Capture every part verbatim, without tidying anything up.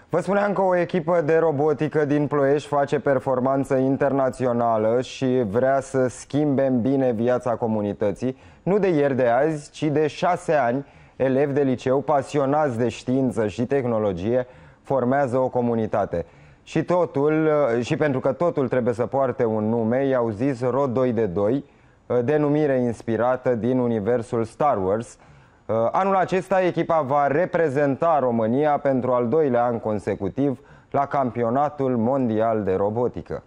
Vă spuneam că o echipă de robotică din Ploiești face performanță internațională și vrea să schimbe în bine viața comunității. Nu de ieri de azi, ci de șase ani, elevi de liceu pasionați de știință și tehnologie formează o comunitate. Și, totul, și pentru că totul trebuie să poarte un nume, i-au zis R O doi D doi, denumire inspirată din universul Star Wars. Anul acesta echipa va reprezenta România pentru al doilea an consecutiv la Campionatul Mondial de Robotică.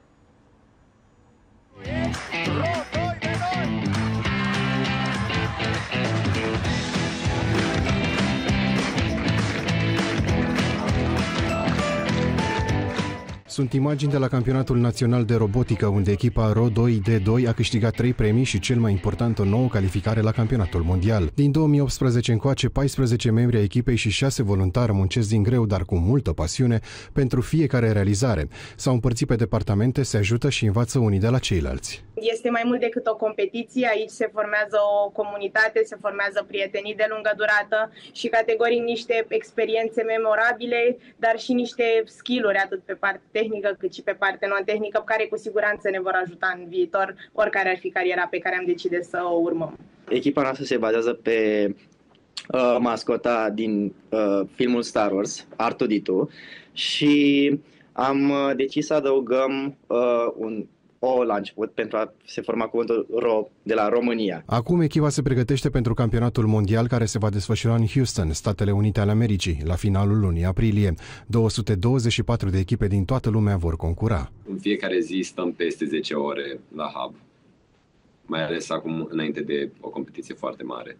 Sunt imagini de la Campionatul Național de Robotică, unde echipa R O doi D doi a câștigat trei premii și, cel mai important, o nouă calificare la Campionatul Mondial. Din două mii optsprezece încoace, paisprezece membri ai echipei și șase voluntari muncesc din greu, dar cu multă pasiune, pentru fiecare realizare. S-au împărțit pe departamente, se ajută și învață unii de la ceilalți. Este mai mult decât o competiție, aici se formează o comunitate, se formează prietenii de lungă durată și categoric niște experiențe memorabile, dar și niște skill-uri atât pe partea tehnică cât și pe partea non-tehnică, care cu siguranță ne vor ajuta în viitor, oricare ar fi cariera pe care am decis să o urmăm. Echipa noastră se bazează pe uh, mascota din uh, filmul Star Wars, R doi D doi, și am uh, decis să adăugăm uh, un O la început pentru a se forma cuvântul Ro de la România. Acum echipa se pregătește pentru campionatul mondial care se va desfășura în Houston, Statele Unite ale Americii, la finalul lunii aprilie. două sute douăzeci și patru de echipe din toată lumea vor concura. În fiecare zi stăm peste zece ore la hub, mai ales acum înainte de o competiție foarte mare.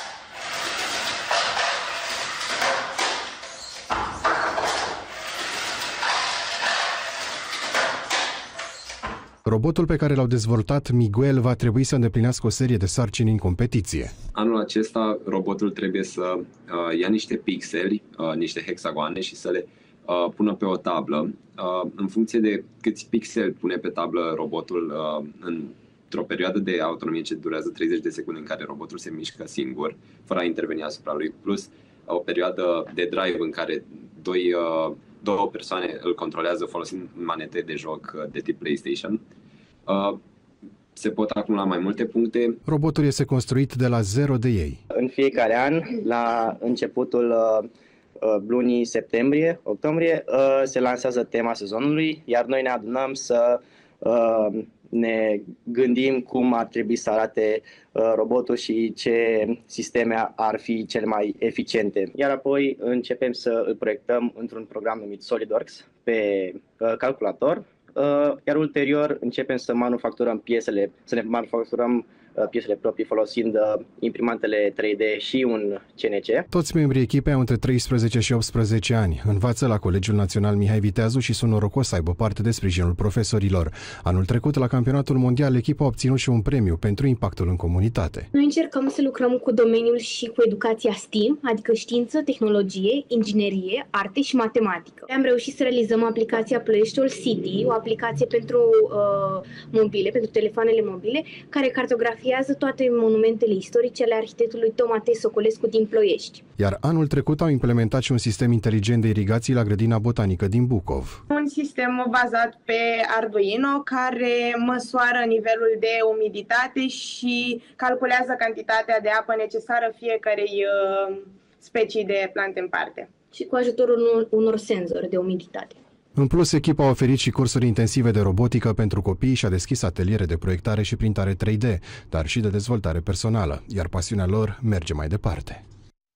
Robotul pe care l-au dezvoltat Miguel va trebui să îndeplinească o serie de sarcini în competiție. Anul acesta robotul trebuie să uh, ia niște pixeli, uh, niște hexagoane și să le uh, pună pe o tablă. Uh, în funcție de câți pixeli pune pe tablă robotul uh, într-o perioadă de autonomie ce durează treizeci de secunde în care robotul se mișcă singur, fără a interveni asupra lui, plus uh, o perioadă de drive în care doi uh, două persoane îl controlează folosind manete de joc de tip PlayStation. Uh, se pot acumula mai multe puncte. Robotul este construit de la zero de ei. În fiecare an, la începutul uh, lunii septembrie, octombrie, uh, se lansează tema sezonului, iar noi ne adunăm să uh, ne gândim cum ar trebui să arate uh, robotul și ce sisteme ar fi cele mai eficiente. Iar apoi începem să îl proiectăm într-un program numit SolidWorks pe uh, calculator, uh, iar ulterior începem să manufacturăm piesele, să ne manufacturăm piesele proprii folosind imprimantele trei D și un C N C. Toți membrii echipei au între treisprezece și optsprezece ani. Învață la Colegiul Național Mihai Viteazu și sunt norocos să aibă parte de sprijinul profesorilor. Anul trecut, la Campionatul Mondial, echipa a obținut și un premiu pentru impactul în comunitate. Noi încercăm să lucrăm cu domeniul și cu educația STEAM, adică știință, tehnologie, inginerie, arte și matematică. Am reușit să realizăm aplicația Ploiești Old City, o aplicație pentru uh, mobile, pentru telefoanele mobile, care cartografiază toate monumentele istorice ale arhitectului Tomatei Socolescu din Ploiești. Iar anul trecut au implementat și un sistem inteligent de irigații la grădina botanică din Bucov. Un sistem bazat pe Arduino care măsoară nivelul de umiditate și calculează cantitatea de apă necesară fiecarei uh, specii de plante în parte. Și cu ajutorul unor, unor senzori de umiditate. În plus, echipa a oferit și cursuri intensive de robotică pentru copii și a deschis ateliere de proiectare și printare trei D, dar și de dezvoltare personală, iar pasiunea lor merge mai departe.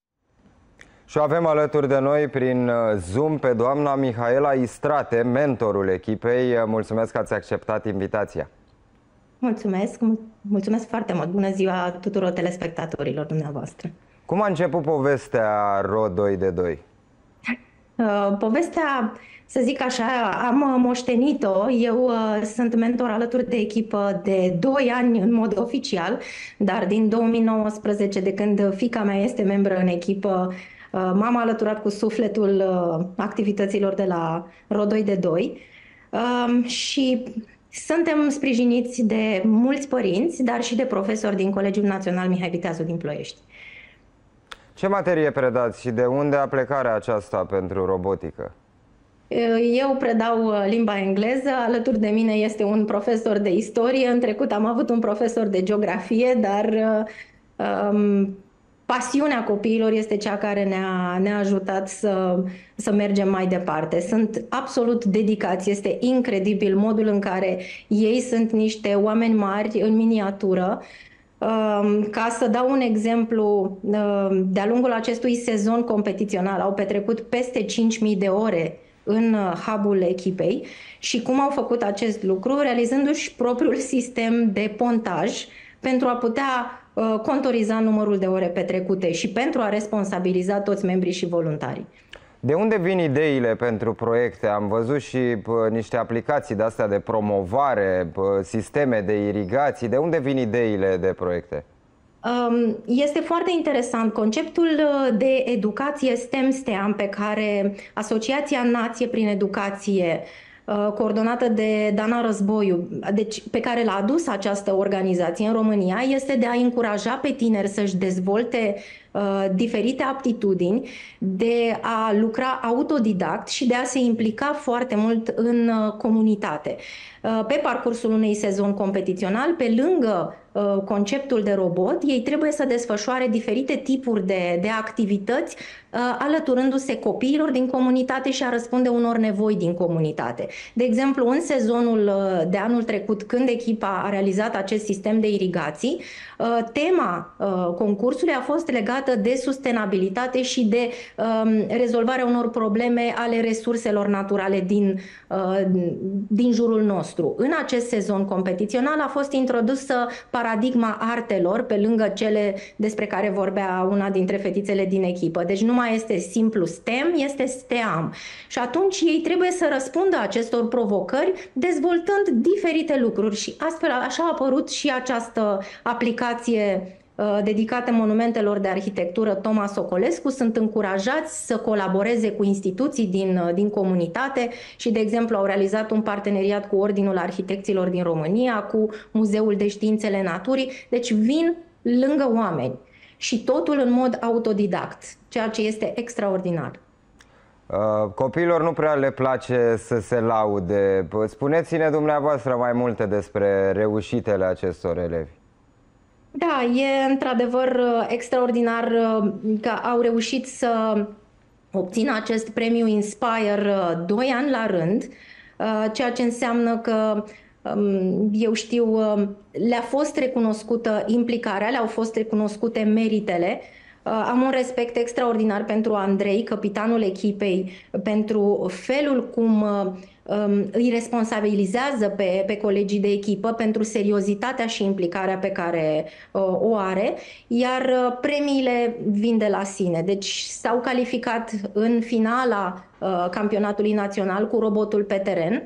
Și avem alături de noi prin Zoom pe doamna Mihaela Istrate, mentorul echipei. Mulțumesc că ați acceptat invitația. Mulțumesc, mulțumesc foarte mult. Bună ziua tuturor telespectatorilor dumneavoastră. Cum a început povestea R O doi D doi? Uh, povestea, să zic așa, am moștenit-o. Eu uh, sunt mentor alături de echipă de doi ani în mod oficial, dar din două mii nouăsprezece, de când fiica mea este membră în echipă, uh, m-am alăturat cu sufletul uh, activităților de la R O doi D doi uh, și suntem sprijiniți de mulți părinți, dar și de profesori din Colegiul Național Mihai Viteazu din Ploiești. Ce materie predați și de unde a plecarea aceasta pentru robotică? Eu predau limba engleză, alături de mine este un profesor de istorie, în trecut am avut un profesor de geografie, dar um, pasiunea copiilor este cea care ne-a, ne-a ajutat să, să mergem mai departe. Sunt absolut dedicați, este incredibil modul în care ei sunt niște oameni mari în miniatură. Ca să dau un exemplu, de-a lungul acestui sezon competițional au petrecut peste cinci mii de ore în hub-ul echipei și cum au făcut acest lucru, realizându-și propriul sistem de pontaj pentru a putea contoriza numărul de ore petrecute și pentru a responsabiliza toți membrii și voluntarii. De unde vin ideile pentru proiecte? Am văzut și pă, niște aplicații de astea de promovare, pă, sisteme de irigații. De unde vin ideile de proiecte? Este foarte interesant conceptul de educație STEM-STEAM pe care Asociația Nație prin Educație, coordonată de Dana Războiu, deci pe care l-a adus această organizație în România, este de a încuraja pe tineri să-și dezvolte uh, diferite aptitudini, de a lucra autodidact și de a se implica foarte mult în uh, comunitate. Uh, pe parcursul unui sezon competițional, pe lângă uh, conceptul de robot, ei trebuie să desfășoare diferite tipuri de, de activități, uh, alăturându-se copiilor din comunitate și a răspunde unor nevoi din comunitate. De exemplu, în sezonul de anul trecut, când echipa a realizat acest sistem de irigații, tema concursului a fost legată de sustenabilitate și de rezolvarea unor probleme ale resurselor naturale din, din jurul nostru. În acest sezon competițional a fost introdusă paradigma artelor, pe lângă cele despre care vorbea una dintre fetițele din echipă. Deci nu mai este simplu STEM, este STEAM. Și atunci ei trebuie să răspundă acestor provocări dezvoltând diferite lucruri și astfel așa a apărut și această aplicație uh, dedicată monumentelor de arhitectură Toma Socolescu. Sunt încurajați să colaboreze cu instituții din, uh, din comunitate și, de exemplu, au realizat un parteneriat cu Ordinul Arhitecților din România, cu Muzeul de Științele Naturii, deci vin lângă oameni și totul în mod autodidact, ceea ce este extraordinar. Copiilor nu prea le place să se laude. Spuneți-ne dumneavoastră mai multe despre reușitele acestor elevi. Da, e într-adevăr extraordinar că au reușit să obțină acest premiu Inspire doi ani la rând, ceea ce înseamnă că, eu știu, le-a fost recunoscută implicarea, le-au fost recunoscute meritele. Am un respect extraordinar pentru Andrei, capitanul echipei, pentru felul cum îi responsabilizează pe, pe colegii de echipă, pentru seriozitatea și implicarea pe care o are, iar premiile vin de la sine. Deci s-au calificat în finala campionatului național cu robotul pe teren.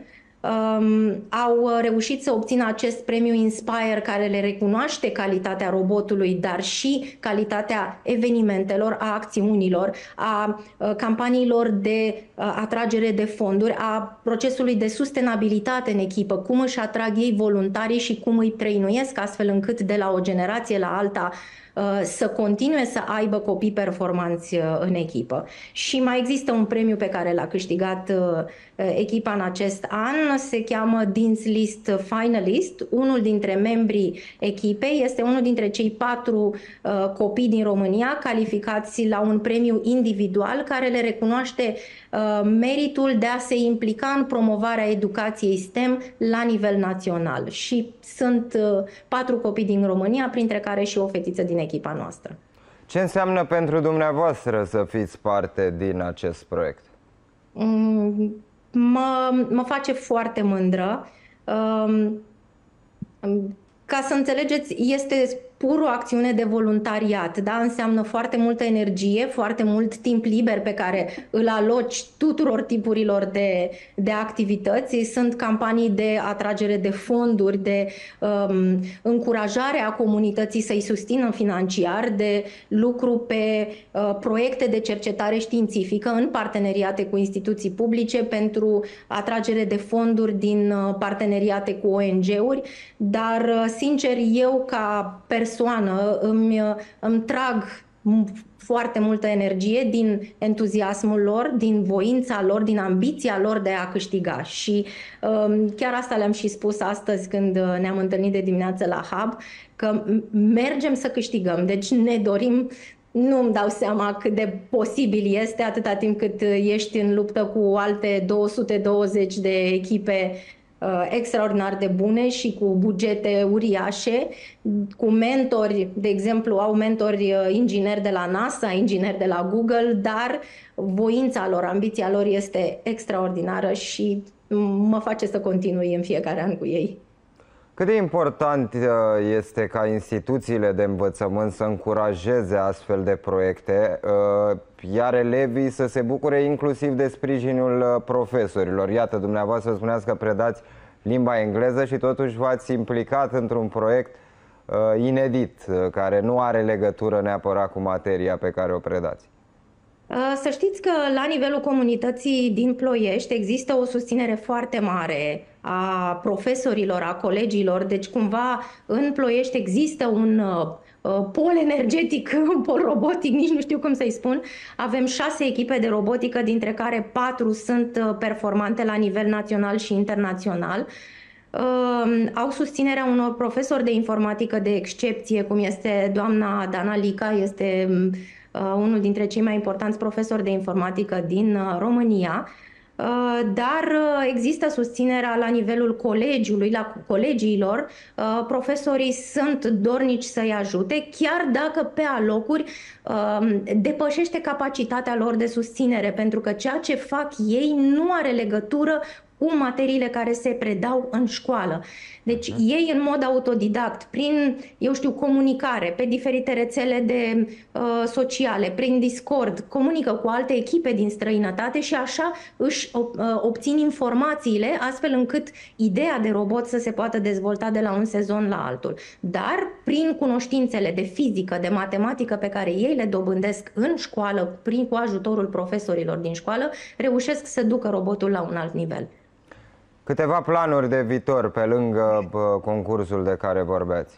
Um, au reușit să obțină acest premiu Inspire, care le recunoaște calitatea robotului, dar și calitatea evenimentelor, a acțiunilor, a, a campaniilor de a, atragere de fonduri, a procesului de sustenabilitate în echipă, cum își atrag ei voluntarii și cum îi trăinuiesc astfel încât de la o generație la alta să continue să aibă copii performanți în echipă. Și mai există un premiu pe care l-a câștigat echipa în acest an, se cheamă Dean's List Finalist. Unul dintre membrii echipei este unul dintre cei patru copii din România calificați la un premiu individual care le recunoaște meritul de a se implica în promovarea educației STEM la nivel național. Și sunt patru copii din România, printre care și o fetiță din echipa noastră. Ce înseamnă pentru dumneavoastră să fiți parte din acest proiect? Mă, mă face foarte mândră. Ca să înțelegeți, este pur o acțiune de voluntariat, da? Înseamnă foarte multă energie, foarte mult timp liber pe care îl aloci tuturor tipurilor de, de activități. Sunt campanii de atragere de fonduri, de um, încurajare a comunității să-i susțină financiar, de lucru pe uh, proiecte de cercetare științifică în parteneriate cu instituții publice pentru atragere de fonduri din uh, parteneriate cu O N G-uri, dar uh, sincer, eu ca persoană îmi, îmi trag foarte multă energie din entuziasmul lor, din voința lor, din ambiția lor de a câștiga. Și chiar asta le-am și spus astăzi când ne-am întâlnit de dimineață la Hub, că mergem să câștigăm. Deci ne dorim, nu-mi dau seama cât de posibil este atâta timp cât ești în luptă cu alte două sute douăzeci de echipe extraordinar de bune și cu bugete uriașe, cu mentori, de exemplu, au mentori ingineri de la NASA, ingineri de la Google, dar voința lor, ambiția lor este extraordinară și mă face să continui în fiecare an cu ei. Cât de important este ca instituțiile de învățământ să încurajeze astfel de proiecte, iar elevii să se bucure inclusiv de sprijinul profesorilor? Iată, dumneavoastră spuneați că predați limba engleză și totuși v-ați implicat într-un proiect inedit, care nu are legătură neapărat cu materia pe care o predați. Să știți că la nivelul comunității din Ploiești există o susținere foarte mare a profesorilor, a colegilor, deci cumva în Ploiești există un pol energetic, un pol robotic, nici nu știu cum să-i spun. Avem șase echipe de robotică, dintre care patru sunt performante la nivel național și internațional. Au susținerea unor profesori de informatică de excepție, cum este doamna Dana Lica, este unul dintre cei mai importanți profesori de informatică din România, dar există susținerea la nivelul colegiului, la colegiilor. Profesorii sunt dornici să-i ajute, chiar dacă pe alocuri depășește capacitatea lor de susținere, pentru că ceea ce fac ei nu are legătură cu materiile care se predau în școală. Deci ei în mod autodidact, prin, eu știu, comunicare, pe diferite rețele de uh, sociale, prin Discord, comunică cu alte echipe din străinătate și așa își uh, obțin informațiile astfel încât ideea de robot să se poată dezvolta de la un sezon la altul. Dar prin cunoștințele de fizică, de matematică pe care ei le dobândesc în școală, prin cu ajutorul profesorilor din școală, reușesc să ducă robotul la un alt nivel. Câteva planuri de viitor pe lângă concursul de care vorbeați?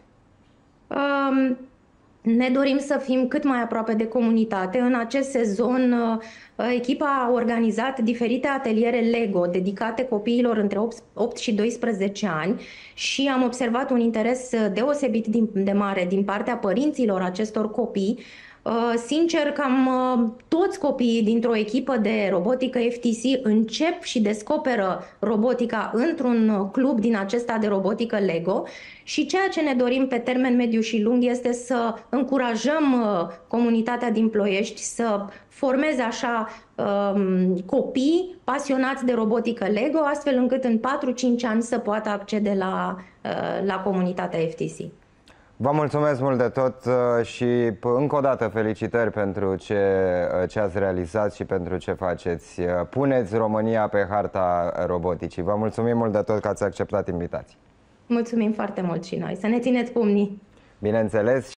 Um, ne dorim să fim cât mai aproape de comunitate. În acest sezon, echipa a organizat diferite ateliere Lego dedicate copiilor între opt și doisprezece ani și am observat un interes deosebit de mare din partea părinților acestor copii. Sincer, cam toți copiii dintr-o echipă de robotică F T C încep și descoperă robotica într-un club din acesta de robotică Lego și ceea ce ne dorim pe termen mediu și lung este să încurajăm comunitatea din Ploiești să formeze așa um, copii pasionați de robotică Lego, astfel încât în patru cinci ani să poată accede la, uh, la comunitatea F T C. Vă mulțumesc mult de tot și încă o dată felicitări pentru ce, ce ați realizat și pentru ce faceți. Puneți România pe harta roboticii. Vă mulțumim mult de tot că ați acceptat invitația. Mulțumim foarte mult și noi. Să ne țineți pumnii. Bineînțeles.